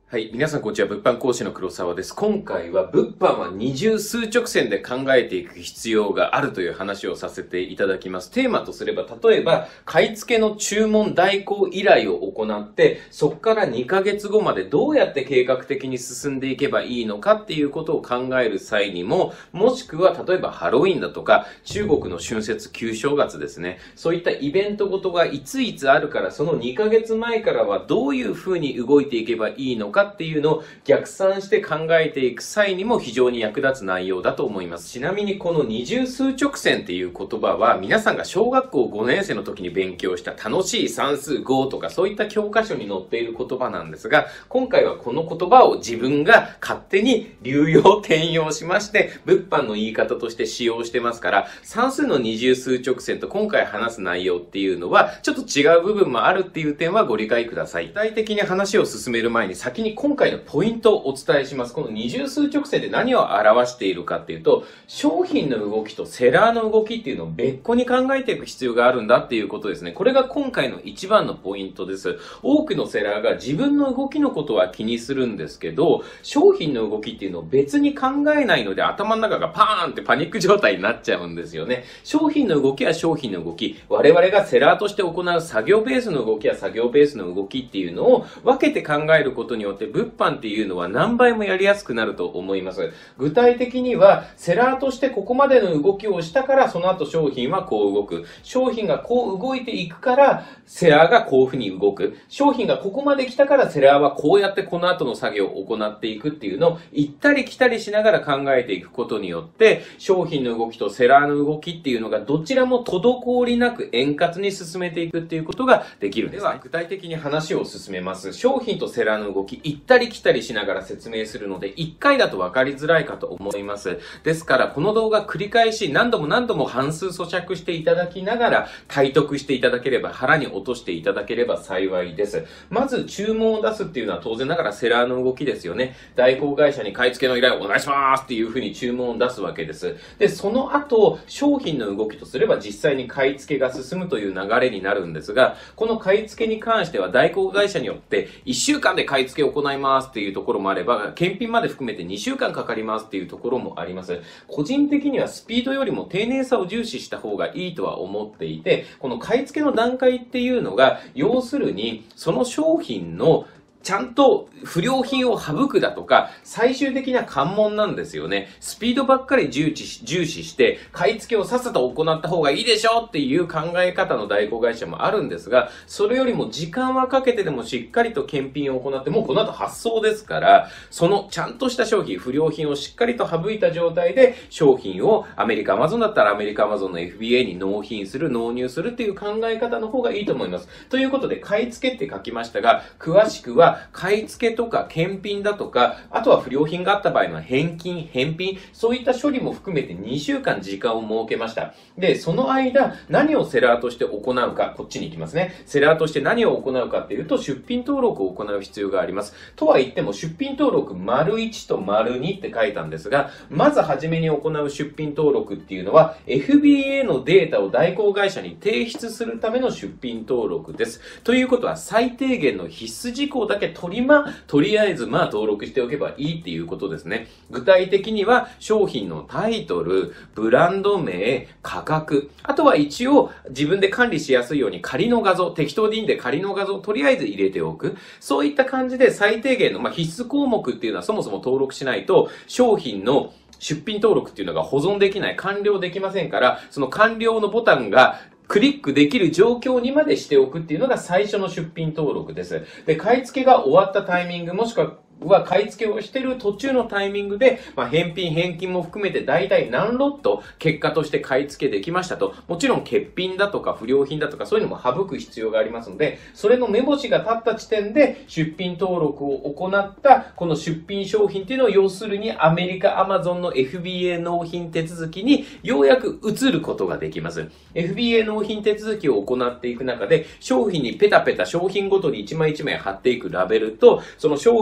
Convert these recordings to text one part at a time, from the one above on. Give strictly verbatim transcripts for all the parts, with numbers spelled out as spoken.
はい。皆さん、こんにちは。物販講師の黒沢です。今回は、物販は二重数直線で考えていく必要があるという話をさせていただきます。テーマとすれば、例えば、買い付けの注文代行依頼を行って、そこからにかげつごまでどうやって計画的に進んでいけばいいのかっていうことを考える際にも、もしくは、例えばハロウィンだとか、中国の春節旧正月ですね。そういったイベントごとがいついつあるから、そのにかげつまえからはどういうふうに動いていけばいいのかっていうのを逆算して考えていく際にも非常に役立つ内容だと思います。ちなみにこの二重数直線っていう言葉は皆さんが小学校ごねん生の時に勉強した楽しい算数ごとかそういった教科書に載っている言葉なんですが、今回はこの言葉を自分が勝手に流用転用しまして物販の言い方として使用してますから、算数の二重数直線と今回話す内容っていうのはちょっと違う部分もあるっていう点はご理解ください。具体的に話を進める前に先に今回のポイントをお伝えします。この二重数直線で何を表しているかっていうと、商品の動きとセラーの動きっていうのを別個に考えていく必要があるんだっていうことですね。これが今回の一番のポイントです。多くのセラーが自分の動きのことは気にするんですけど、商品の動きっていうのを別に考えないので頭の中がパーンってパニック状態になっちゃうんですよね。商品の動きは商品の動き、我々がセラーとして行う作業ベースの動きは作業ベースの動きっていうのを分けて考えることによって物販っていうのは何倍もやりやすくなると思います。具体的にはセラーとしてここまでの動きをしたからその後商品はこう動く。商品がこう動いていくからセラーがこういうふうに動く。商品がここまで来たからセラーはこうやってこの後の作業を行っていくっていうのを行ったり来たりしながら考えていくことによって商品の動きとセラーの動きっていうのがどちらも滞りなく円滑に進めていくっていうことができるんですね。では具体的に話を進めます。商品とセラーの動き行ったり来たりしながら説明するのでいっかいだと分かりづらいかと思います。ですからこの動画繰り返し何度も何度も半数咀嚼していただきながら体得していただければ、腹に落としていただければ幸いです。まず注文を出すっていうのは当然ながらセラーの動きですよね。代行会社に買い付けの依頼をお願いしますっていうふうに注文を出すわけです。で、その後商品の動きとすれば実際に買い付けが進むという流れになるんですが、この買い付けに関しては代行会社によっていっしゅうかんで買い付けを行いますっていうところもあれば、検品まで含めてにしゅうかんかかりますっていうところもあります。個人的にはスピードよりも丁寧さを重視した方がいいとは思っていて、この買い付けの段階っていうのが要するにその商品のちゃんと不良品を省くだとか、最終的な関門なんですよね。スピードばっかり重視し、重視して、買い付けをさっさと行った方がいいでしょっていう考え方の代行会社もあるんですが、それよりも時間はかけてでもしっかりと検品を行って、もうこの後発送ですから、そのちゃんとした商品、不良品をしっかりと省いた状態で、商品をアメリカアマゾンだったらアメリカアマゾンの エフビーエー に納品する、納入するっていう考え方の方がいいと思います。ということで、買い付けって書きましたが、詳しくは、買い付けとか検品だとか、あとは不良品があった場合の返金、返品、そういった処理も含めてにしゅうかん時間を設けました。で、その間、何をセラーとして行うか、こっちに行きますね。セラーとして何を行うかっていうと、出品登録を行う必要があります。とは言っても、出品登録丸いちと丸にって書いたんですが、まずはじめに行う出品登録っていうのは、エフビーエー のデータを代行会社に提出するための出品登録です。ということは、最低限の必須事項だけ取りま、とりあえずまあ登録しておけばいいっていうことですね。具体的には商品のタイトル、ブランド名、価格、あとは一応自分で管理しやすいように仮の画像、適当でいいんで仮の画像をとりあえず入れておく。そういった感じで最低限の、まあ、必須項目っていうのはそもそも登録しないと商品の出品登録っていうのが保存できない、完了できませんから、その完了のボタンがクリックできる状況にまでしておくっていうのが最初の出品登録です。で、買い付けが終わったタイミング、もしくはは買い付けをしている途中のタイミングで、まあ、返品、返金も含めて大体何ロット結果として買い付けできましたと。もちろん欠品だとか不良品だとかそういうのも省く必要がありますので、それの目星が立った時点で出品登録を行ったこの出品商品っていうのを要するにアメリカアマゾンの エフビーエー 納品手続きにようやく移ることができます。エフビーエー 納品手続きを行っていく中で商品にペタペタ商品ごとに一枚一枚貼っていくラベルと、その商品を入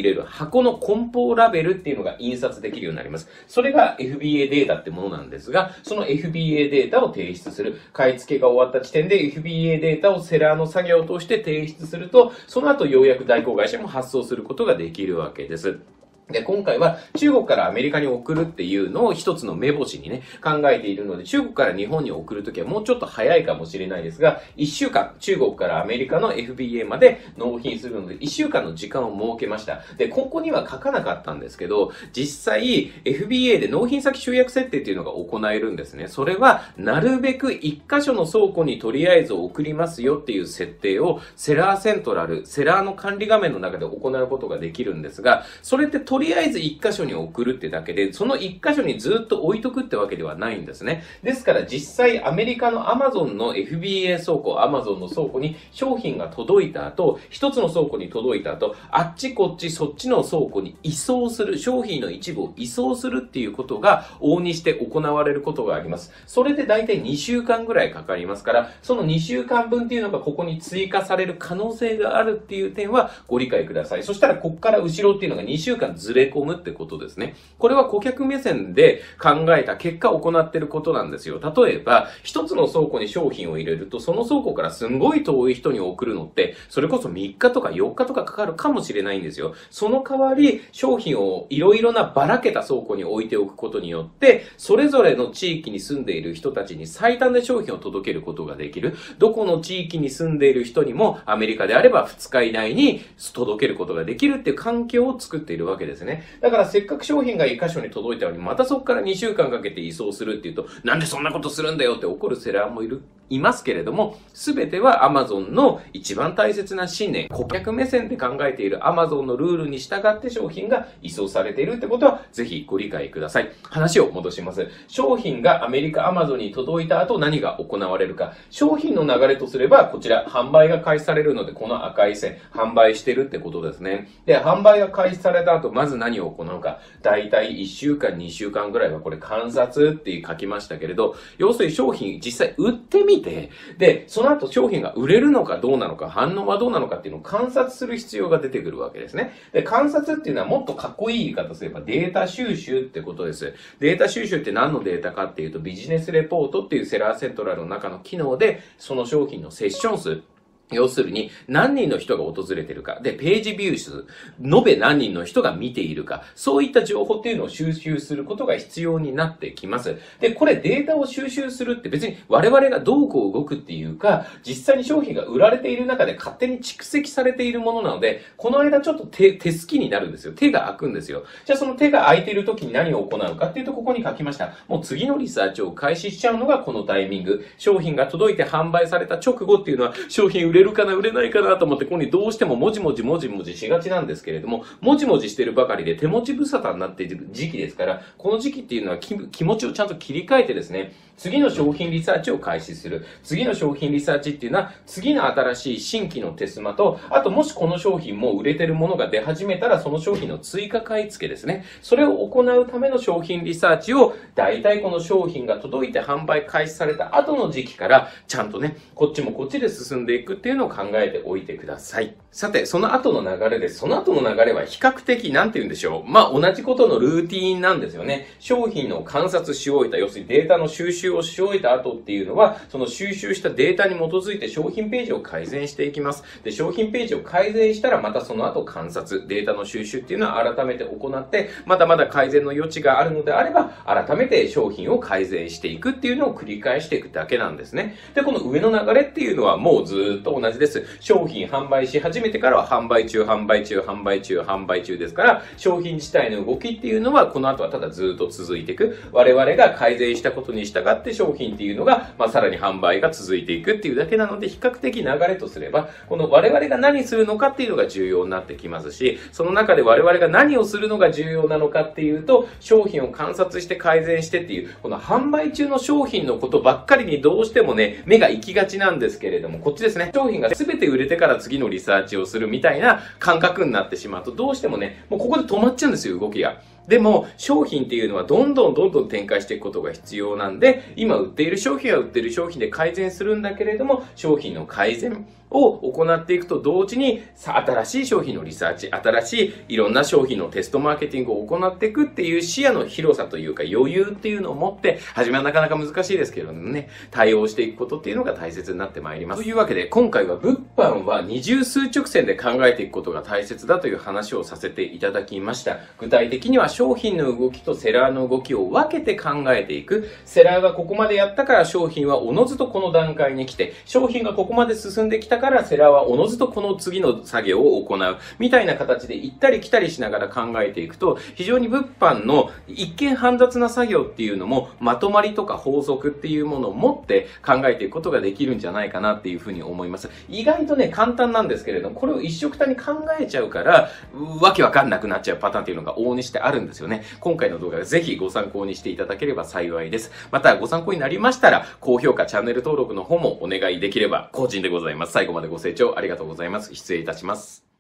入れる箱の梱包ラベルっていうのが印刷できるようになります。それが エフビーエー データってものなんですが、その エフビーエー データを提出する。買い付けが終わった時点で エフビーエー データをセラーの作業を通して提出すると、その後ようやく代行会社も発送することができるわけです。で、今回は中国からアメリカに送るっていうのを一つの目星にね、考えているので、中国から日本に送るときはもうちょっと早いかもしれないですが、いっしゅうかん、中国からアメリカの エフビーエー まで納品するので、いっしゅうかんの時間を設けました。で、ここには書かなかったんですけど、実際 エフビーエー で納品先集約設定っていうのが行えるんですね。それは、なるべくいっ箇所の倉庫にとりあえず送りますよっていう設定を、セラーセントラル、セラーの管理画面の中で行うことができるんですが、それってとりあえずいっ箇所に送るってだけで、そのいっ箇所にずっと置いとくってわけではないんですね。ですから実際アメリカの Amazon の エフビーエー 倉庫、Amazon の倉庫に商品が届いた後、一つの倉庫に届いた後、あっちこっちそっちの倉庫に移送する、商品の一部を移送するっていうことが往々にして行われることがあります。それでだいたいにしゅうかんぐらいかかりますから、そのにしゅうかんぶんっていうのがここに追加される可能性があるっていう点はご理解ください。そしたらこっから後ろっていうのがにしゅうかんずれ込むってことですね。これは顧客目線で考えた結果行っていることなんですよ。例えば、一つの倉庫に商品を入れると、その倉庫からすんごい遠い人に送るのって、それこそみっかとかよっかとかかかるかもしれないんですよ。その代わり、商品をいろいろなばらけた倉庫に置いておくことによって、それぞれの地域に住んでいる人たちに最短で商品を届けることができる。どこの地域に住んでいる人にも、アメリカであればふつか以内に届けることができるっていう環境を作っているわけですね。だからせっかく商品がいっ箇所に届いたのに、またそこからにしゅうかんかけて移送するっていうと、なんでそんなことするんだよって怒るセラーもいる、いますけれども、すべては Amazon の一番大切な信念、顧客目線で考えている Amazon のルールに従って商品が移送されているってことは、ぜひご理解ください。話を戻します。商品がアメリカ Amazon に届いた後何が行われるか。商品の流れとすれば、こちら、販売が開始されるので、この赤い線、販売してるってことですね。で、販売が開始された後、まず何を行うか。だいたいいっしゅうかん、にしゅうかんぐらいはこれ観察って書きましたけれど、要するに商品実際売ってみて、で、その後商品が売れるのかどうなのか、反応はどうなのかっていうのを観察する必要が出てくるわけですね。で、観察っていうのはもっとかっこいい言い方すればデータ収集ってことです。データ収集って何のデータかっていうと、ビジネスレポートっていうセラーセントラルの中の機能で、その商品のセッション数、要するに何人の人が訪れているか、で、ページビュー数、延べ何人の人が見ているか、そういった情報っていうのを収集することが必要になってきます。で、これデータを収集するって別に我々がどうこう動くっていうか、実際に商品が売られている中で勝手に蓄積されているものなので、この間ちょっと手、手すきになるんですよ。手が空くんですよ。じゃあその手が空いている時に何を行うかっていうと、ここに書きました。もう次のリサーチを開始しちゃうのがこのタイミング。商品が届いて販売された直後っていうのは、商品売れるかな売れないかなと思って、ここにどうしてももじもじもじもじしがちなんですけれども、もじもじしてるばかりで手持ち無沙汰になっている時期ですから、この時期っていうのは気、気持ちをちゃんと切り替えてですね、次の商品リサーチを開始する。次の商品リサーチっていうのは、次の新しい新規のテスマと、あともしこの商品も売れてるものが出始めたら、その商品の追加買い付けですね。それを行うための商品リサーチを、だいたいこの商品が届いて販売開始された後の時期から、ちゃんとね、こっちもこっちで進んでいくっていうのを考えておいてください。さて、その後の流れです。その後の流れは比較的、なんて言うんでしょう。まあ、同じことのルーティーンなんですよね。商品の観察し終えた、要するにデータの収集をし終えた後っていうのは、その収集したデータに基づいて商品ページを改善していきます。で、商品ページを改善したら、またその後観察、データの収集っていうのは改めて行って、まだまだ改善の余地があるのであれば、改めて商品を改善していくっていうのを繰り返していくだけなんですね。で、この上の流れっていうのはもうずーっと同じです。商品販売し始めてからは販売中、販売中、販売中、販売中ですから、商品自体の動きっていうのは、この後はただずーっと続いていく。我々が改善したことに従って商品っていうのが、まあ、さらに販売が続いていくっていうだけなので、比較的流れとすれば、この我々が何するのかっていうのが重要になってきますし、その中で我々が何をするのが重要なのかっていうと、商品を観察して改善してっていう、この販売中の商品のことばっかりにどうしてもね、目が行きがちなんですけれども、こっちですね、商品が全て売れてから次のリサーチをするみたいな感覚になってしまうと、どうしてもね、もうここで止まっちゃうんですよ、動きが。でも、商品っていうのはどんどんどんどん展開していくことが必要なんで、今売っている商品は売っている商品で改善するんだけれども、商品の改善を行っていくと同時に、さ、新しい商品のリサーチ、新しいいろんな商品のテストマーケティングを行っていくっていう視野の広さというか余裕っていうのを持って、初めはなかなか難しいですけれどもね、対応していくことっていうのが大切になってまいります。というわけで、今回は物販は二重数直線で考えていくことが大切だという話をさせていただきました。具体的には商品の動きとセラーの動きを分けて考えていく。セラーがここまでやったから商品はおのずとこの段階に来て、商品がここまで進んできたからセラーはおのずとこの次の作業を行う。みたいな形で行ったり来たりしながら考えていくと、非常に物販の一見煩雑な作業っていうのもまとまりとか法則っていうものを持って考えていくことができるんじゃないかなっていうふうに思います。意外とね、簡単なんですけれども、これを一緒くたに考えちゃうから、わけわかんなくなっちゃうパターンっていうのが往々にしてあるんですよね。今回の動画でぜひご参考にしていただければ幸いです。またご参考になりましたら、高評価、チャンネル登録の方もお願いできれば、個人でございます。最後までご清聴ありがとうございます。失礼いたします。